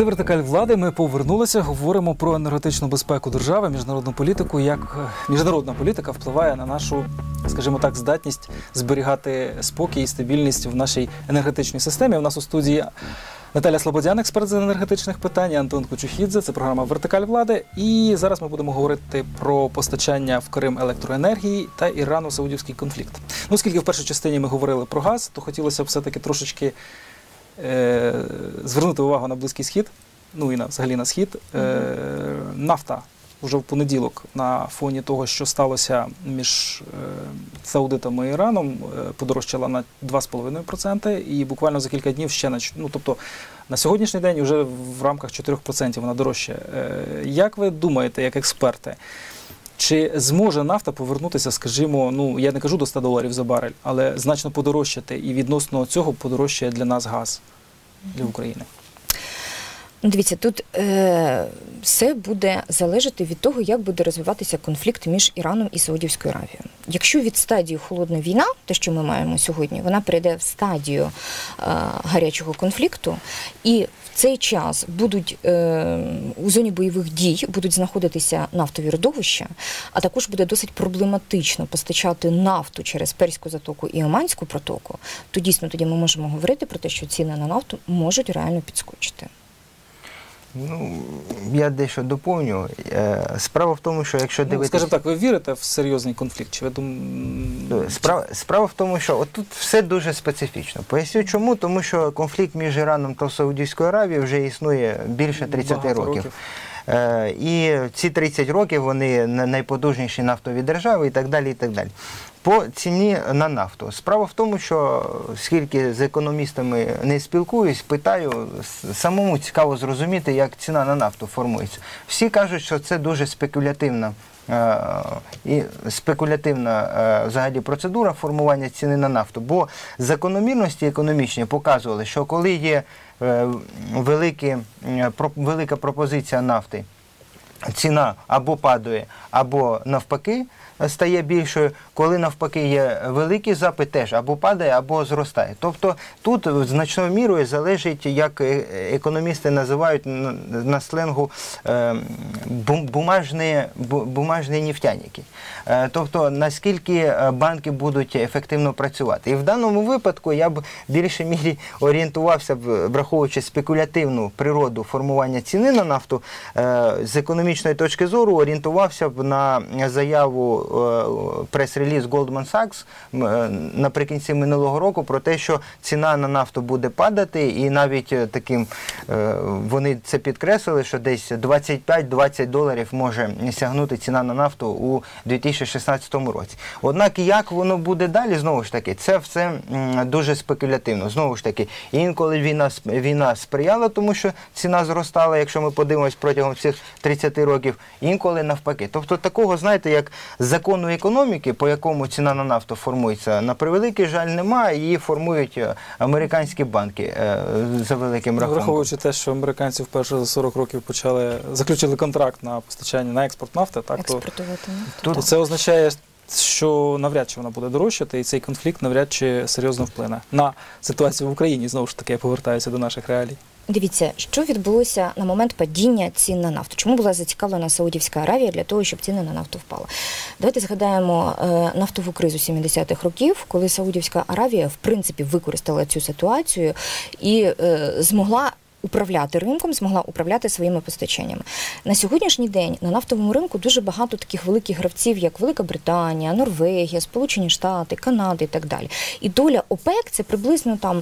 «Вертикаль влади» ми повернулися, говоримо про енергетичну безпеку держави, міжнародну політику, як міжнародна політика впливає на нашу, скажімо так, здатність зберігати спокій і стабільність в нашій енергетичній системі. У нас у студії Наталя Слободян, експерт з енергетичних питань, Антон Кочухідзе, це програма «Вертикаль влади». І зараз ми будемо говорити про постачання в Крим електроенергії та Ірано-Саудівський конфлікт. Ну, оскільки в першій частині ми говорили про газ, то хотілося б все-таки трошечки звернути увагу на Близький Схід, ну і взагалі на Схід. Нафта вже в понеділок на фоні того, що сталося між Саудитами і Іраном, подорожчала на 2,5%, і буквально за кілька днів ще тобто на сьогоднішній день вже в рамках 4% вона дорожча. Як ви думаєте, як експерти, чи зможе нафта повернутися, скажімо, я не кажу до $100 за барель, але значно подорожчати, і відносно цього подорожчає для нас газ, для України? Дивіться, тут все буде залежати від того, як буде розвиватися конфлікт між Іраном і Саудівською Аравією. Якщо від стадії холодна війна, те, що ми маємо сьогодні, вона перейде в стадію гарячого конфлікту, і в цей час будуть у зоні бойових дій будуть знаходитися нафтові родовища, а також буде досить проблематично постачати нафту через Перську затоку і Оманську протоку, то дійсно тоді ми можемо говорити про те, що ціни на нафту можуть реально підскочити. Я дещо доповню. Справа в тому, що якщо дивитися... Скажімо так, ви вірите в серйозний конфлікт? Чи ви Справа в тому, що тут все дуже специфічно. Поясню чому. Тому що конфлікт між Іраном та Саудівською Аравією вже існує більше 30 років. І ці 30 років вони найпотужніші нафтові держави і так далі, і так далі. По ціні на нафту. Справа в тому, що скільки з економістами не спілкуюсь, питаю, самому цікаво зрозуміти, як ціна на нафту формується. Всі кажуть, що це дуже спекулятивна взагалі процедура формування ціни на нафту, бо закономірності економічні показували, що коли є велика пропозиція нафти, ціна або падає, або навпаки стає більшою. Коли навпаки є великий запит, теж або падає, або зростає. Тобто тут значною мірою залежить, як економісти називають на сленгу, бумажні нефтяники. Тобто наскільки банки будуть ефективно працювати. І в даному випадку я б в більшій мірі орієнтувався, враховуючи спекулятивну природу формування ціни на нафту, з економічної точки зору орієнтувався б на заяву прес-реліз Goldman Sachs наприкінці минулого року про те, що ціна на нафту буде падати, і навіть вони це підкреслили, що десь $25-20 може сягнути ціна на нафту у 2016 році. Однак, як воно буде далі, знову ж таки, це все дуже спекулятивно. Знову ж таки, інколи війна сприяла тому, що ціна зростала, якщо ми подивимось протягом цих 30 років, інколи навпаки. Тобто такого, знаєте, як закону економіки, по якому ціна на нафту формується, на превеликий жаль, немає, її формують американські банки за великим рахунком. Враховуючи те, що американці вперше за 40 років заключили контракт на постачання, на експорт нафти, так, то це означає, що навряд чи вона буде дорожчати, і цей конфлікт навряд чи серйозно вплине на ситуацію в Україні. Знову ж таки, я повертаюся до наших реалій. Дивіться, що відбулося на момент падіння цін на нафту. Чому була зацікавлена Саудівська Аравія для того, щоб ціни на нафту впали? Давайте згадаємо нафтову кризу 70-х років, коли Саудівська Аравія, в принципі, використала цю ситуацію і змогла управляти ринком, змогла управляти своїми постачаннями. На сьогоднішній день на нафтовому ринку дуже багато таких великих гравців, як Велика Британія, Норвегія, Сполучені Штати, Канада і так далі. І доля ОПЕК – це приблизно там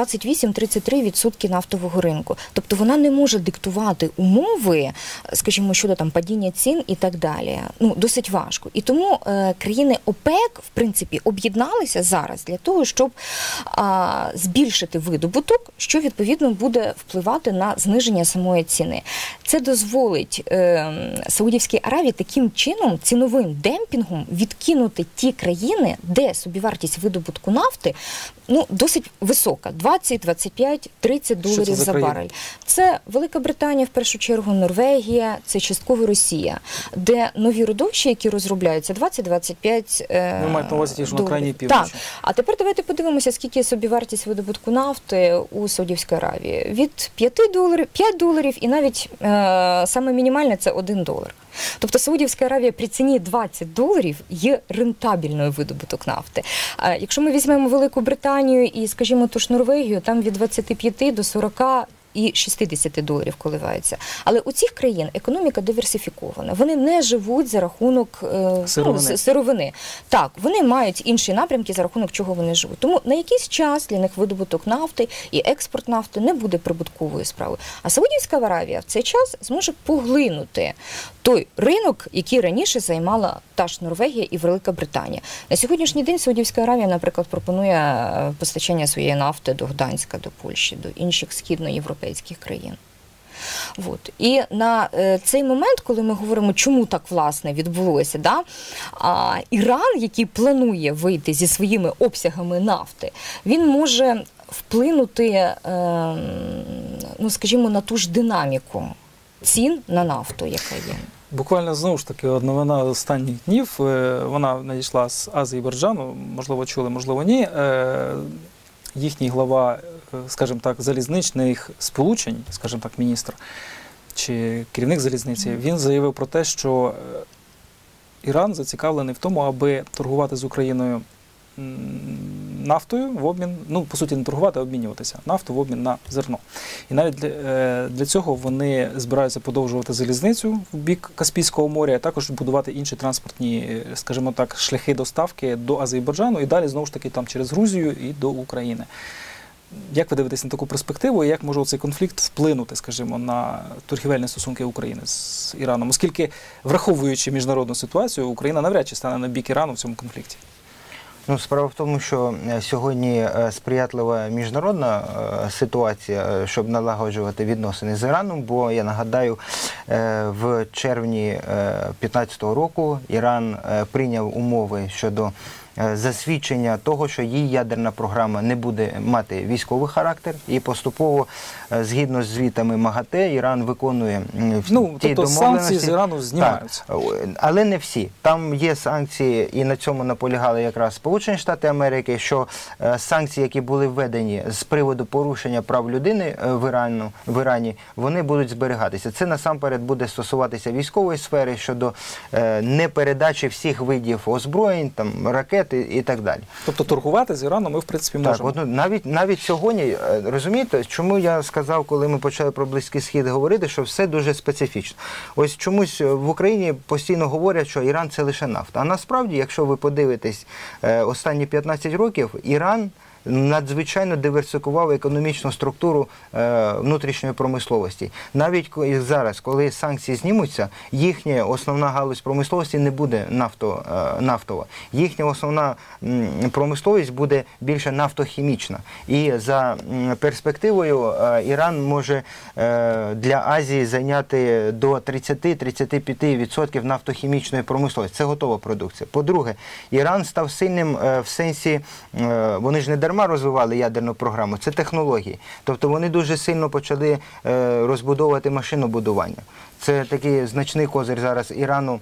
28-33% нафтового ринку. Тобто вона не може диктувати умови, скажімо, щодо там падіння цін і так далі. Досить важко. І тому країни ОПЕК, в принципі, об'єдналися зараз для того, щоб збільшити видобуток, що, відповідно, буде впливати на зниження самої ціни. Це дозволить Саудівській Аравії таким чином, ціновим демпінгом, відкинути ті країни, де собівартість видобутку нафти досить висока – 20, 25, 30 доларів за барель. Це Велика Британія, в першу чергу, Норвегія, це частково Росія, де нові родовища, які розробляються, 20-25 Ви маєте на увазі ті ж на крайній півночі. Так. А тепер давайте подивимося, скільки собівартість видобутку нафти у Саудівській Аравії. Від $5, $5 і навіть саме мінімальне – це $1. Тобто Саудівська Аравія при ціні $20 є рентабельною видобуток нафти. Якщо ми візьмемо Велику Британію і, скажімо, ту ж Норвегію, там від 25 до 40 і $60 коливаються. Але у цих країн економіка диверсифікована. Вони не живуть за рахунок сировини. Так, вони мають інші напрямки, за рахунок чого вони живуть. Тому на якийсь час для них видобуток нафти і експорт нафти не буде прибутковою справою. А Саудівська Аравія в цей час зможе поглинути той ринок, який раніше займала та ж Норвегія і Велика Британія. На сьогоднішній день Саудівська Аравія, наприклад, пропонує постачання своєї нафти до Гданська, до Польщі, до інших східноєвропейських країн. От. І на цей момент, коли ми говоримо, чому так, власне, відбулося, да? Іран, який планує вийти зі своїми обсягами нафти, він може вплинути, ну, скажімо, на ту ж динаміку цін на нафту, яка є. Буквально, знову ж таки, новина останніх днів, вона надійшла з Азербайджану, можливо, чули, можливо, ні. Їхній глава, скажімо так, залізничних сполучень, скажімо так, міністр чи керівник залізниці, він заявив про те, що Іран зацікавлений в тому, аби торгувати з Україною нафтою в обмін, ну, по суті, не торгувати, а обмінюватися. Нафту в обмін на зерно. І навіть для цього вони збираються подовжувати залізницю в бік Каспійського моря, а також будувати інші транспортні, скажімо так, шляхи доставки до Азербайджану і далі, знову ж таки, там через Грузію і до України. Як ви дивитесь на таку перспективу і як може цей конфлікт вплинути, скажімо, на торгівельні стосунки України з Іраном? Оскільки, враховуючи міжнародну ситуацію, Україна навряд чи стане на бік Ірану в цьому конфлікті. Ну, справа в тому, що сьогодні сприятлива міжнародна ситуація, щоб налагоджувати відносини з Іраном, бо, я нагадаю, в червні 2015 року Іран прийняв умови щодо засвідчення того, що її ядерна програма не буде мати військовий характер, і поступово, згідно з звітами МАГАТЕ, Іран виконує ті домовленості. Санкції з Ірану знімаються. Так, але не всі. Там є санкції, і на цьому наполягали якраз Сполучені Штати Америки, що санкції, які були введені з приводу порушення прав людини в Ірані, вони будуть зберігатися. Це насамперед буде стосуватися військової сфери щодо непередачі всіх видів озброєнь, там, ракет і так далі. Тобто торгувати з Іраном ми, в принципі, можемо. Так, навіть сьогодні, розумієте, чому я сказав, коли ми почали про Близький Схід говорити, що все дуже специфічно. Ось чомусь в Україні постійно говорять, що Іран – це лише нафта. А насправді, якщо ви подивитесь останні 15 років, Іран надзвичайно диверсифікував економічну структуру внутрішньої промисловості. Навіть зараз, коли санкції знімуться, їхня основна галузь промисловості не буде нафтова. Їхня основна промисловість буде більше нафтохімічна. І за перспективою Іран може для Азії зайняти до 30-35% нафтохімічної промисловості. Це готова продукція. По-друге, Іран став сильним в сенсі, вони ж не дарма розвивали ядерну програму, це технології. Тобто вони дуже сильно почали розбудовувати машинобудування. Це такий значний козир зараз Ірану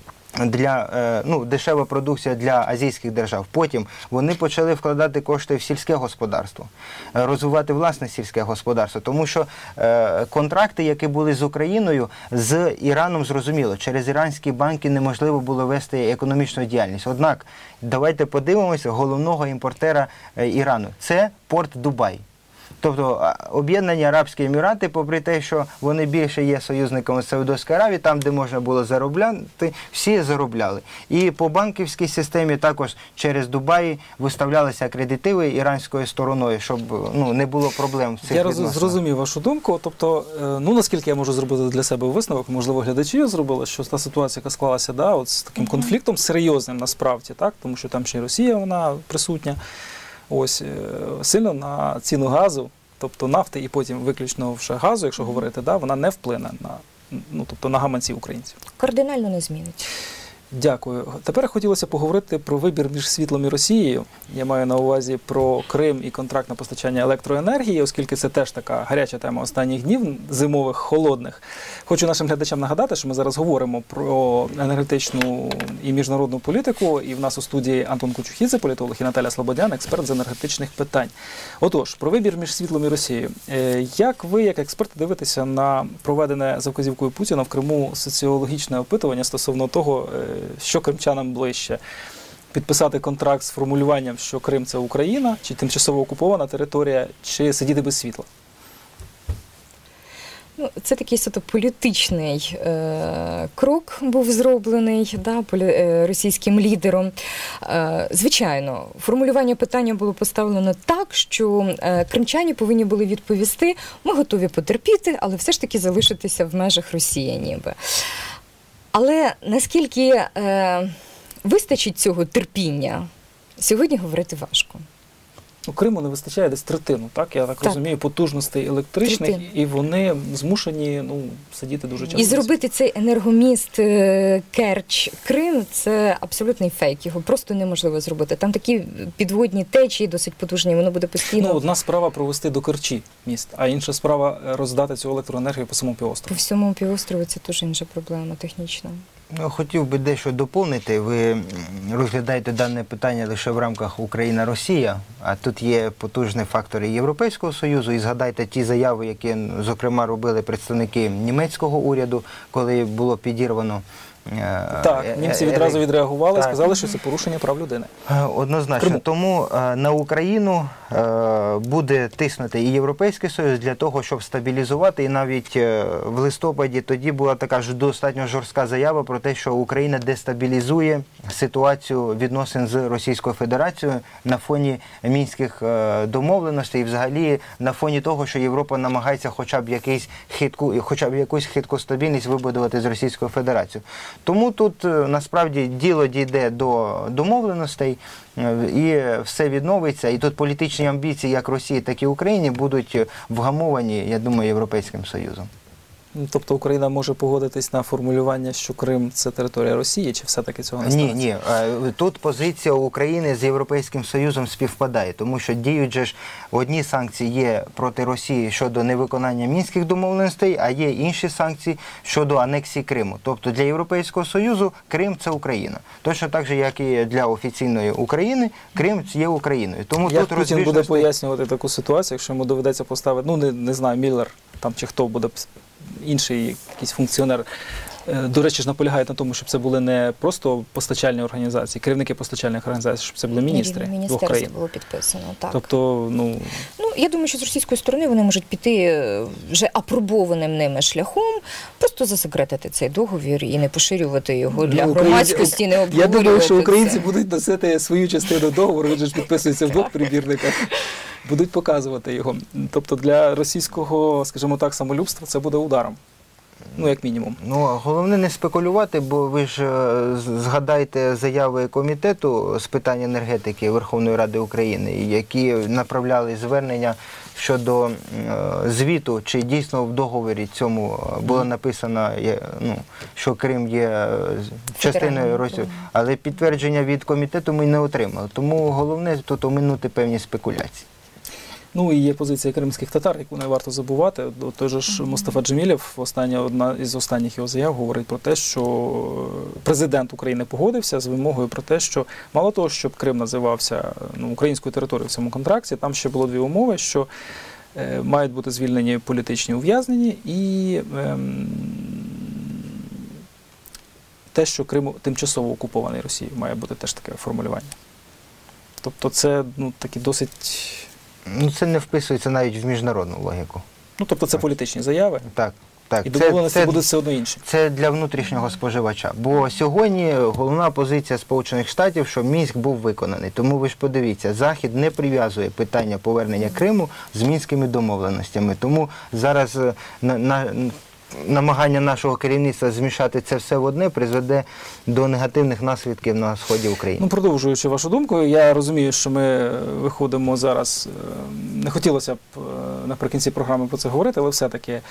для, дешева продукція для азійських держав. Потім вони почали вкладати кошти в сільське господарство, розвивати власне сільське господарство, тому що контракти, які були з Україною, з Іраном, зрозуміло, через іранські банки неможливо було вести економічну діяльність. Однак, давайте подивимося головного імпортера Ірану. Це порт Дубай. Тобто Об'єднані Арабські Емірати, попри те, що вони більше є союзниками Саудовської Аравії, там, де можна було заробляти, всі заробляли. І по банківській системі також через Дубай виставлялися акредитиви іранською стороною, щоб не було проблем в цих відносинах. Я зрозумів вашу думку. Тобто, наскільки я можу зробити для себе висновок, можливо, глядачі зробили, що та ситуація, яка склалася, от з таким конфліктом серйозним насправді, так, тому що там ще й Росія, вона присутня. Ось, сильно на ціну газу, тобто нафти і потім виключно вже газу, якщо говорити, вона не вплине на гаманці українців. Кардинально не змінить. Дякую. Тепер хотілося поговорити про вибір між світлом і Росією. Я маю на увазі про Крим і контракт на постачання електроенергії, оскільки це теж така гаряча тема останніх днів, зимових, холодних. Хочу нашим глядачам нагадати, що ми зараз говоримо про енергетичну і міжнародну політику, і в нас у студії Антон Кучухідзе, політолог, і Наталя Слободян, експерт з енергетичних питань. Отож, про вибір між світлом і Росією. Як ви, як експерт, дивитеся на проведене за вказівкою Путіна в Криму соціологічне опитування стосовно того, що кримчанам ближче? Підписати контракт з формулюванням, що Крим – це Україна, чи тимчасово окупована територія, чи сидіти без світла? Ну, це такий суто політичний крок був зроблений російським лідером. Звичайно, формулювання питання було поставлено так, що кримчані повинні були відповісти: ми готові потерпіти, але все ж таки залишитися в межах Росії ніби. Але наскільки вистачить цього терпіння, сьогодні говорити важко. У Криму не вистачає десь третину, так? Я так розумію, потужностей електричних, і вони змушені сидіти дуже часто. І зробити цей енергоміст Керч-Крим – це абсолютний фейк. Його просто неможливо зробити. Там такі підводні течії досить потужні, воно буде постійно. Одна справа провести до Керчі міст, а інша справа роздати цю електроенергію по всьому півострову. По всьому півострову це дуже інша проблема технічна. Хотів би дещо доповнити. Ви розглядаєте дане питання лише в рамках Україна-Росія, а тут є потужні фактори Європейського Союзу. І згадайте ті заяви, які, зокрема, робили представники німецького уряду, коли було підірвано. Так, німці відразу відреагували і сказали, що це порушення прав людини. Однозначно. Тому на Україну буде тиснути і Європейський Союз для того, щоб стабілізувати. І навіть в листопаді тоді була така ж достатньо жорстка заява про те, що Україна дестабілізує ситуацію відносин з Російською Федерацією на фоні мінських домовленостей і взагалі на фоні того, що Європа намагається хоча б якусь хитку стабільність вибудувати з Російською Федерацією. Тому тут насправді діло дійде до домовленостей і все відновиться. І тут політичні амбіції як Росії, так і України будуть вгамовані, я думаю, Європейським Союзом. Тобто Україна може погодитись на формулювання, що Крим – це територія Росії, чи все-таки цього не станеться? Ні. Тут позиція України з Європейським Союзом співпадає, тому що діють же ж одні санкції є проти Росії щодо невиконання мінських домовленостей, а є інші санкції щодо анексії Криму. Тобто для Європейського Союзу Крим – це Україна. Точно так же, як і для офіційної України, Крим є Україною. Тому як тут Путін буде пояснювати таку ситуацію, якщо йому доведеться поставити, не знаю, Міллер там чи хто буде, інший якийсь функціонер, до речі ж, наполягають на тому, щоб це були не просто постачальні організації, керівники постачальних організацій, щоб це були міністри двох країн. Було підписано, так. Тобто, я думаю, що з російської сторони вони можуть піти вже апробованим ними шляхом, просто засекретити цей договір і не поширювати його для громадськості, не обговорювати. Я думаю, що українці будуть носити свою частину договору, він же ж підписується в двох примірниках. Будуть показувати його. Тобто для російського, скажімо так, самолюбства це буде ударом. Як мінімум. Головне не спекулювати, бо ви ж згадайте заяви Комітету з питань енергетики Верховної Ради України, які направляли звернення щодо звіту, чи дійсно в договорі цьому було написано, що Крим є частиною Росії. Але підтвердження від Комітету ми не отримали. Тому головне тут оминути певні спекуляції. І є позиція кримських татар, яку не варто забувати. Той же ж Мустафа Джемілєв, одна із останніх його заяв, говорить про те, що президент України погодився з вимогою про те, що мало того, щоб Крим називався українською територією в цьому контракті, там ще було дві умови, що мають бути звільнені політичні ув'язнені і те, що Крим тимчасово окупований Росією, має бути теж таке формулювання. Тобто це такі досить... Це не вписується навіть в міжнародну логіку. Тобто це політичні заяви? Так. І домовленості будуть все одно інші? Це для внутрішнього споживача. Бо сьогодні головна позиція Сполучених Штатів, що Мінськ був виконаний. Тому ви ж подивіться, Захід не прив'язує питання повернення Криму з мінськими домовленостями. Тому зараз намагання нашого керівництва змішати це все в одне призведе до негативних наслідків на сході України. Продовжуючи вашу думку, я розумію, що ми виходимо зараз, не хотілося б наприкінці програми про це говорити, але все-таки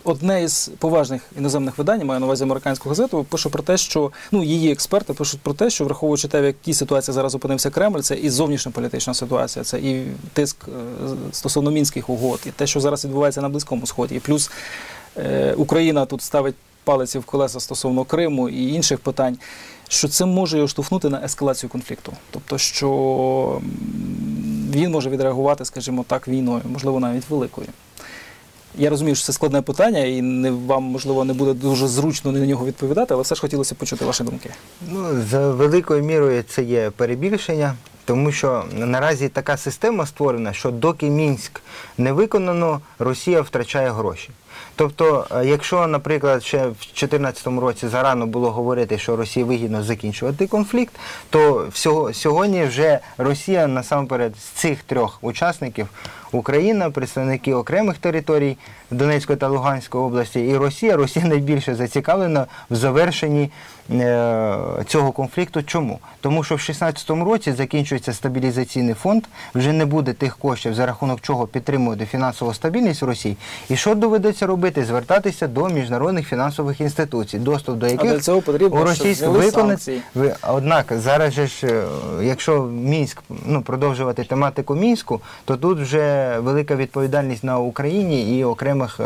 одне із поважних іноземних видань, маю на увазі американську газету, пише про те, що, ну, її експерти пишуть про те, що, враховуючи те, в якій ситуації зараз опинився Кремль, це і зовнішньополітична ситуація, це і тиск стосовно мінських угод, і те, що зараз відбувається на Близькому Сході, і плюс Україна тут ставить палиці в колеса стосовно Криму і інших питань, що це може його штовхнути на ескалацію конфлікту. Тобто, що він може відреагувати, скажімо так, війною, можливо, навіть великою. Я розумію, що це складне питання, і вам, можливо, не буде дуже зручно на нього відповідати, але все ж хотілося почути ваші думки. Ну, за великою мірою це є перебільшення, тому що наразі така система створена, що доки Мінськ не виконано, Росія втрачає гроші. Тобто, якщо, наприклад, ще в 2014 році зарано було говорити, що Росії вигідно закінчувати конфлікт, то сьогодні вже Росія насамперед з цих трьох учасників – Україна, представники окремих територій Донецької та Луганської області і Росія найбільше зацікавлена в завершенні цього конфлікту. Чому? Тому що в 2016 році закінчується стабілізаційний фонд, вже не буде тих коштів, за рахунок чого підтримувати фінансову стабільність в Росії. І що доведеться робити? Звертатися до міжнародних фінансових інституцій, доступ до яких у російську виконати. Однак зараз же ж, якщо Мінськ, продовжувати тематику Мінську, то тут вже велика відповідальність на Україні і окремих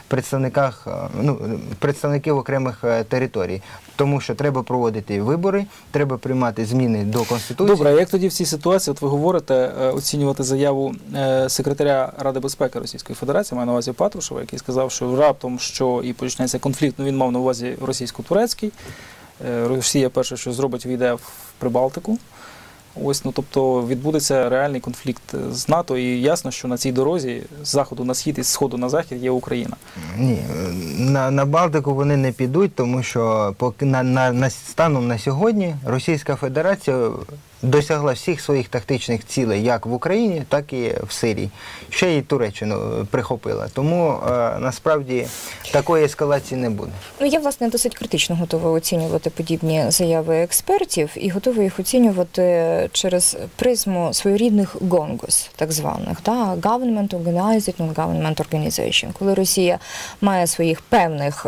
представників окремих територій. Тому що треба проводити вибори, треба приймати зміни до Конституції. Добре, а як тоді в цій ситуації, от ви говорите, оцінювати заяву секретаря Ради безпеки Російської Федерації, маю на увазі Патрушева, який сказав, що раптом, що і почнеться конфлікт, він мав на увазі російсько-турецький, Росія перше, що зробить, війде в Прибалтику. Ось, тобто відбудеться реальний конфлікт з НАТО, і ясно, що на цій дорозі з заходу на схід і з сходу на захід є Україна. Ні, на Балтику вони не підуть, тому що станом на сьогодні Російська Федерація досягла всіх своїх тактичних цілей як в Україні, так і в Сирії. Ще й Туреччину прихопила. Тому насправді такої ескалації не буде. Я, власне, досить критично готова оцінювати подібні заяви експертів і готова їх оцінювати через призму своєрідних гонгос, так званих, government organized, non-government organization. Коли Росія має своїх певних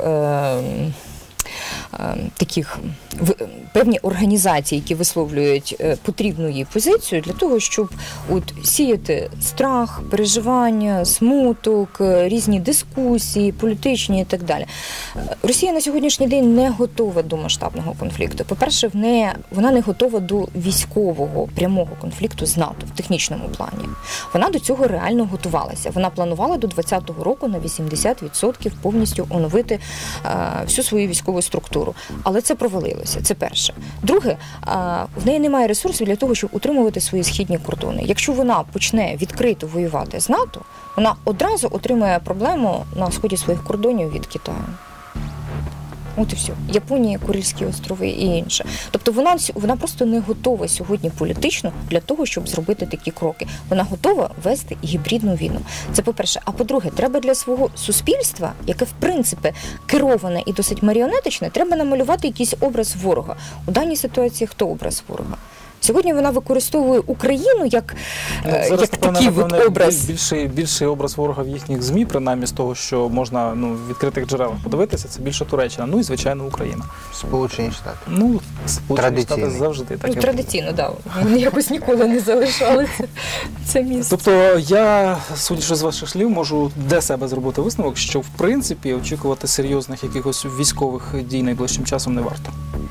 певні організації, які висловлюють потрібну їй позицію для того, щоб сіяти страх, переживання, смуток, різні дискусії, політичні і так далі. Росія на сьогоднішній день не готова до масштабного конфлікту. По-перше, вона не готова до військового прямого конфлікту з НАТО в технічному плані. Вона до цього реально готувалася. Вона планувала до 2020 року на 80% повністю оновити всю свою військову структуру. Але це провалилося. Це перше. Друге, в неї немає ресурсів для того, щоб утримувати свої східні кордони. Якщо вона почне відкрито воювати з НАТО, вона одразу отримає проблему на сході своїх кордонів від Китаю. От і все. Японія, Курильські острови і інше. Тобто вона просто не готова сьогодні політично для того, щоб зробити такі кроки. Вона готова вести гібридну війну. Це по-перше. А по-друге, треба для свого суспільства, яке в принципі кероване і досить маріонетичне, треба намалювати якийсь образ ворога. У даній ситуації хто образ ворога? Сьогодні вона використовує Україну як такий образ. Більший образ ворога в їхніх ЗМІ, принаймні з того, що можна в відкритих джерелах подивитися, це більше Туреччина, і, звичайно, Україна. Сполучені Штати. Сполучені Штати завжди таке. Традиційно, так. Вони якось ніколи не залишали це місце. Тобто я, судячи з ваших слів, можу для себе зробити висновок, що, в принципі, очікувати серйозних якихось військових дій найближчим часом не варто.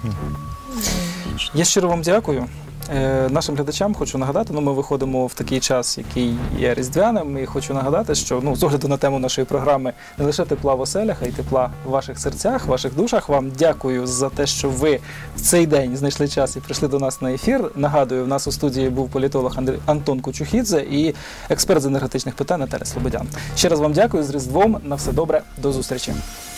Я щиро вам дякую. Нашим глядачам хочу нагадати, ми виходимо в такий час, який є різдвяним, і хочу нагадати, що з огляду на тему нашої програми не лише тепла в оселях, а й тепла в ваших серцях, в ваших душах. Вам дякую за те, що ви в цей день знайшли час і прийшли до нас на ефір. Нагадую, в нас у студії був політолог Антон Кучухідзе і експерт з енергетичних питань Наталя Слободян. Ще раз вам дякую, з Різдвом, на все добре, до зустрічі.